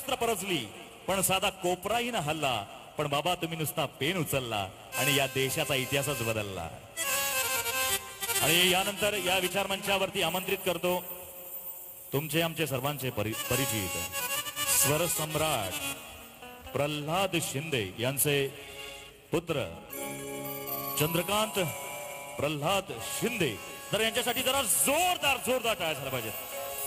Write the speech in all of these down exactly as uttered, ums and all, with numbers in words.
शस्त्र परजली पण साधा कोपराही न हल्ला, पण बाबा तुम्ही नुसता पेन उचलला आणि या देशाचा इतिहासच बदलला. आणि यानंतर या विचार मंचावरती आमंत्रित करतो तुमचे आमचे सर्वांचे परिचित स्वर सम्राट प्रल्हाद शिंदे यांचे पुत्र चंद्रकांत प्रल्हाद शिंदे. तर यांच्यासाठी जरा जोरदार जोरदार टाळ्या झाल्या पाहिजेत.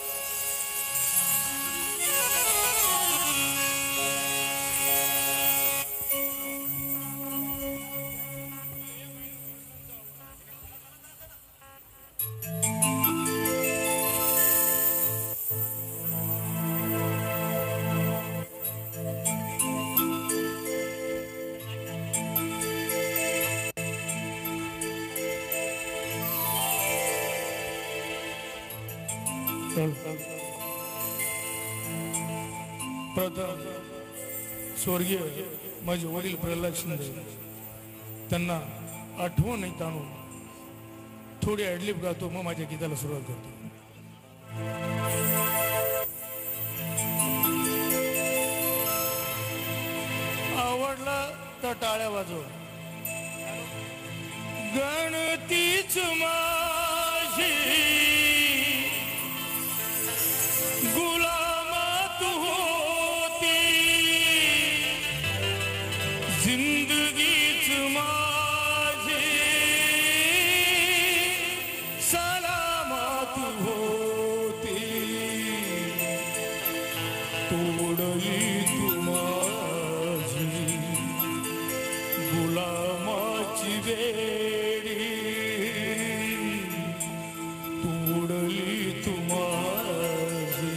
प्रथम स्वर्गीय माझे वडील प्रल्हाद शिंदे त्यांना आठवण नाही ताणून थोडी ॲडलिप गातो, मग माझ्या गीताला सुरुवात करतो. आवडला तर टाळ्या वाजव. गणतीच माझी गुलामात होती, जिंदगीच माझी सलामत होती. तोडली तू माझी गुलामाची वेडी, तोडली तू माझी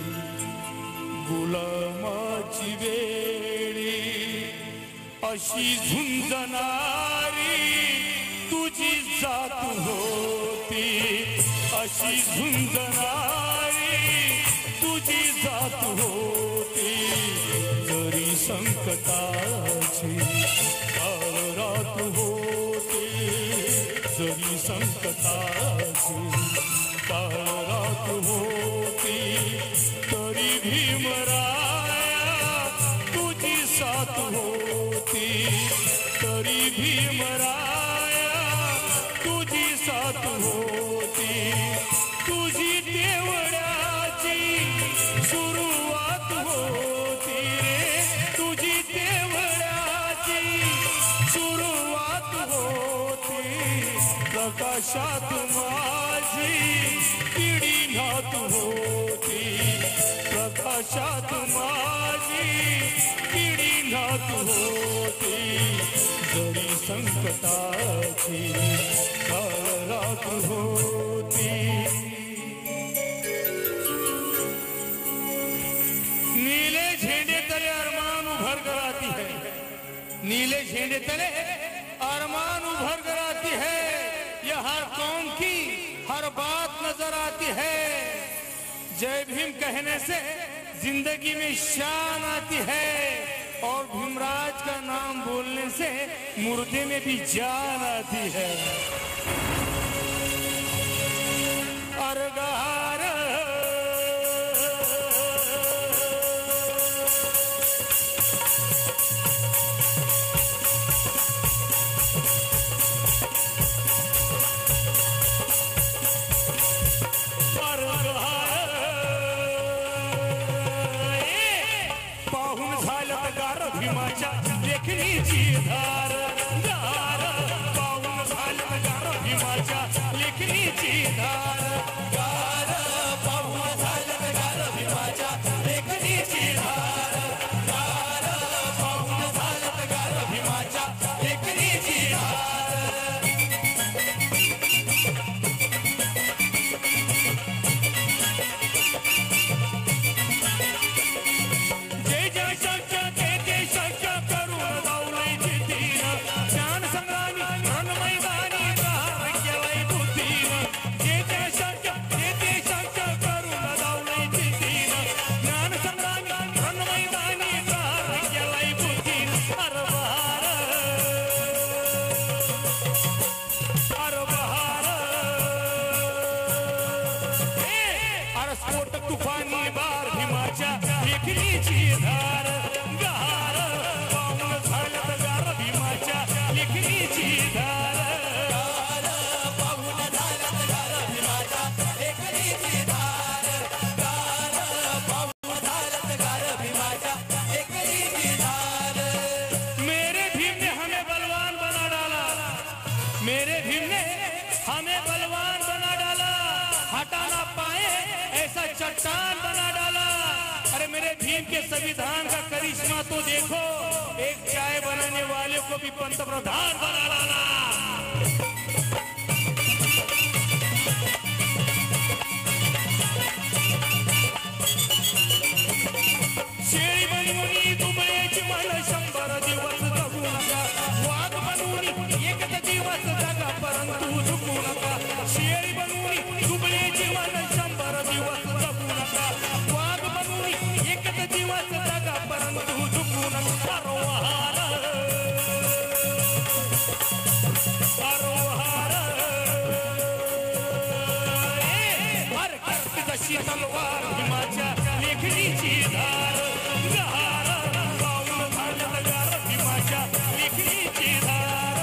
गुलामाची वेडी. अशी झुंजणारी तुझी जात होती, अशी झुंजणारी तुझी जात होती. जरी संकटाची काळ रात होती, जरी संकटाची काळ रात होती, तरी भीमराया तुझी साथ होती, तरी भीमराया तुझी साथ होती. तुझी देवळाची सुरुवात होती रे, तुझी देवळाची सुरुवात होती. प्रकाशात माझी पिढी नात होती, प्रकाशात माझी पिढी नात होती. जरी संकटाची काळ रात होती. नीले झेंडे तले अरमान उभर कर आती है, नीले झेंडे तले अरमान उभर कर आती है. यह हर कौम की हर बात नजर आती है. जय भीम कहने से जिंदगी में शान आती है, और भीमराज का नाम बोलने से मुर्दे में भी जान आती है. अरगार लेखनीची धार धार पाहून झालं गार भीमाच्या लेखनीची धार धार पाहून झालं गार भीमाच्या लेखनीची धार धार पाहून झालं गार भीमाच्या लेखनीची धार. जय जय शंकर जय जय शंकर करुण जाऊन जितीन ज्ञान संग्रामी रण मैदानी प्रहार केलाय बुद्धीन. जय जय शंकर जय जय शंकर करुण जाऊन जितीन ज्ञान संग्रामी रण मैदानी प्रहार केलाय बुद्धीन. अरे बहार अरे बहार अरे स्फोटक तुफानी बार भीमाच्या लेखनीची चट्टान बना डाला। अरे मेरे भीम के संविधान का करिश्मा तो देखो, एक चाय बनाने वाले को भी पंतप्रधान बना डाला। शेळी बनवून दुबळ्याची मन शंभर दिवस जगू नका, वाघ बनवून एकच दिवस जगा परंतु झुकू नका। शेळी बनवून दुबळ्याची मन शंभर दिवस जगू नका, वाघ बनवून एकच दिवस जगा परंतु झुकू नका। आरोहार आरोहार हर करती जशी तलवार भीमाच्या लेखणीची धार। गार पाऊल झालं गार भीमाच्या लेखणीची धार।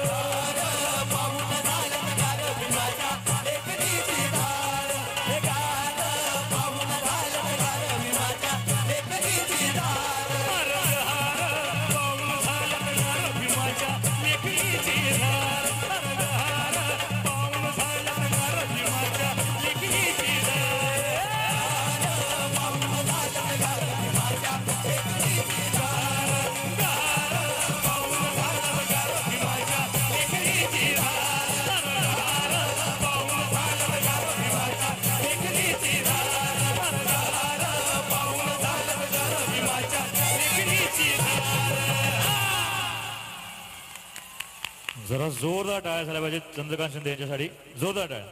पाऊल झालं गार भीमाच्या लेखणीची धार। गार पाऊल झालं गार भीमाच्या लेखणीची धार। हर हार पाऊल झालं गार भीमाच्या लेखणीची धार। हर हार पाऊल झालं गार भीमाच्या लेखणीची धार। जरा जोरदार टाळ्या झाल्या पाहिजे चंद्रकांत शिंदे यांच्यासाठी, जोरदार टाळ्या।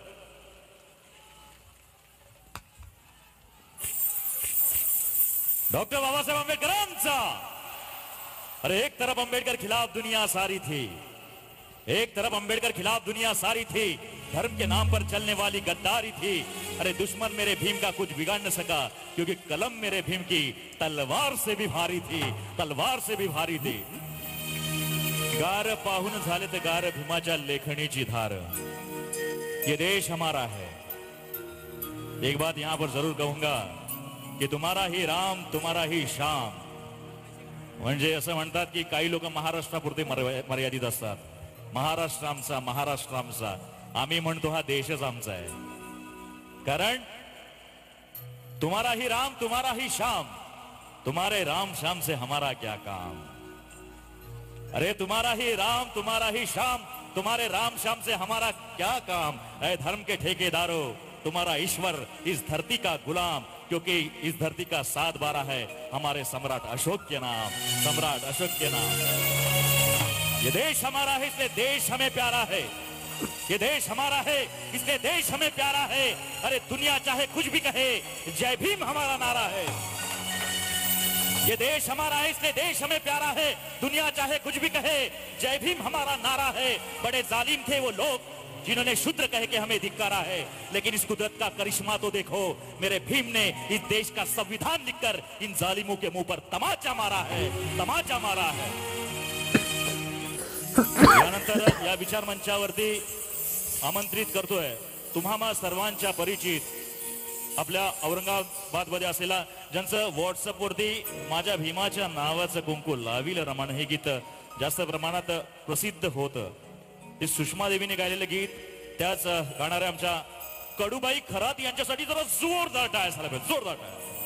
डॉक्टर बाबासाहेब आंबेडकरांचा। अरे एक तरफ अंबेडकर खिलाफ दुनिया सारी थी, एक तरफ अंबेडकर खिलाफ दुनिया सारी थी, धर्म के नाम पर चलने वाली गद्दारी थी। अरे दुश्मन मेरे भीम का कुछ बिगाड़ न सका, क्योंकि कलम मेरे भीम की तलवार से भी भारी थी, तलवार से भी भारी थी। गार पाहुन झाले तर गार भीमाच्या लेखणीची धार। ये देश हमारा है। एक बात यहां पर जरूर कहूंगा की तुम्हारा ही राम तुम्हारा ही श्याम, म्हणजे असं म्हणतात की काही लोक महाराष्ट्रापुरते मर्यादित असतात। महाराष्ट्र आमचा, महाराष्ट्र आमचा, आम्ही म्हणतो हा देशच आमचा आहे। कारण तुम्हारा ही राम तुम्हारा ही श्याम, तुम्हारे राम श्याम से हमारा क्या काम। अरे तुम्हारा ही राम तुम्हारा ही श्याम, तुम्हारे राम श्याम से हमारा क्या काम। अरे धर्म के ठेकेदारों, तुम्हारा ईश्वर इस धरती का गुलाम, क्योंकि इस धरती का सात बारह है हमारे सम्राट अशोक के नाम, सम्राट अशोक के नाम। ये देश हमारा है इसलिए देश हमें प्यारा है, ये देश हमारा है इसलिए देश हमें प्यारा है। अरे दुनिया चाहे कुछ भी कहे, जय भीम हमारा नारा है। ये देश हमारा है इसलिए देश हमें प्यारा है, दुनिया चाहे कुछ भी कहे, जय भीम हमारा नारा है। बड़े जालिम थे वो लोग जिन्होंने शूद्र कह के हमें धिक्कारा है, लेकिन इस कुदरत का करिश्मा तो देखो, मेरे भीम ने इस देश का संविधान लिखकर इन जालिमों के मुंह पर तमाचा मारा है, तमाचा मारा है। यानंतर या विचार मंचावरती आमंत्रित करतोय तुम्हा सर्वांच्या परिचित आपल्या औरंगाबाद मध्ये असलेला, ज्यांचं व्हॉट्सअप वरती माझ्या भीमाच्या नावाचं कुंकू लावील रमान हे गीत जास्त प्रमाणात प्रसिद्ध होतं। ते सुषमा देवीने गायलेलं गीत, त्याच गाणाऱ्या आमच्या कडूबाई खरात यांच्यासाठी जरा जोरदार टाळ्या झाल्या पाहिजे, जोरदार टाळ्या।